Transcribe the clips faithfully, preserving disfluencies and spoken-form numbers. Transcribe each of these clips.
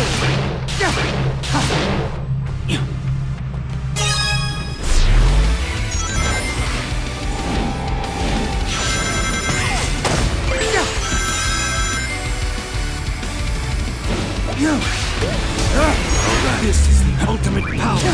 This is the ultimate power.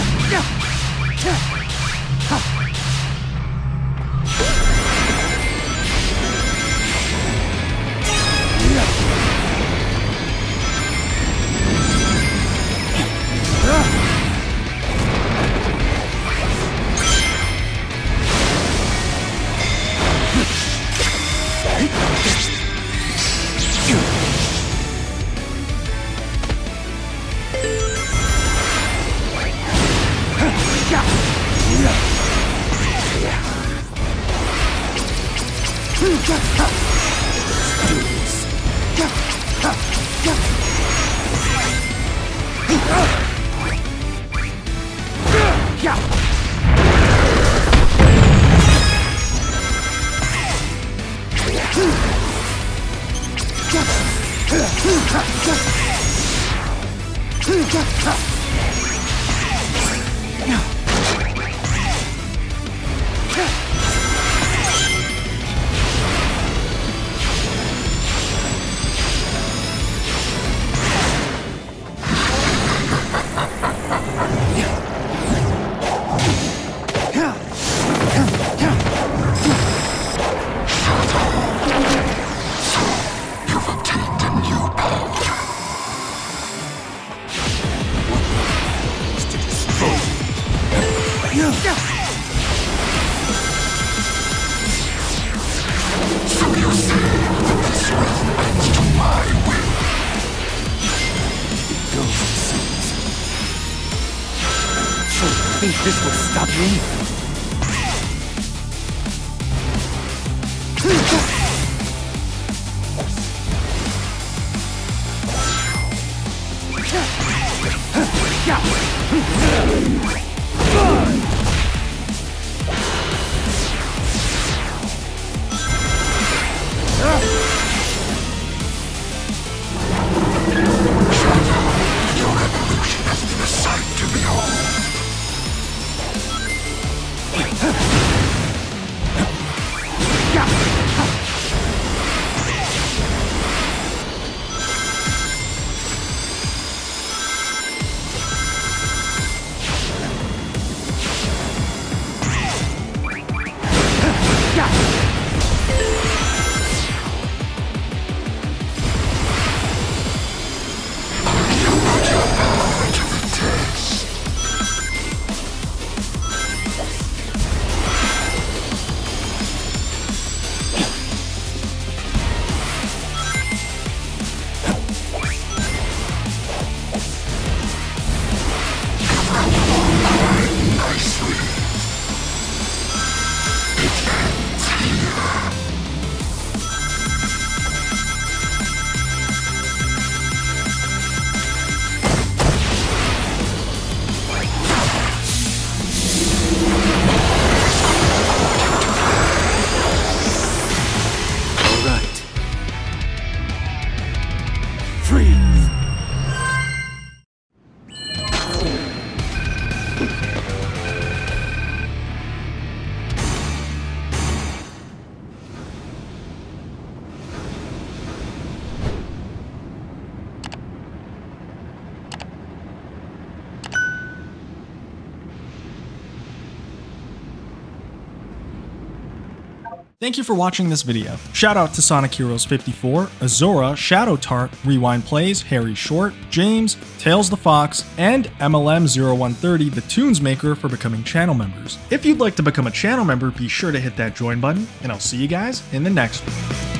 I think this will stop me. Your evolution has been a sight to behold. Thank you for watching this video. Shout out to Sonic Heroes fifty-four, Azora, Shadow Tart, Rewind Plays, Harry Short, James, Tails the Fox, and M L M zero one thirty, the Tunes Maker, for becoming channel members. If you'd like to become a channel member, be sure to hit that join button, and I'll see you guys in the next one.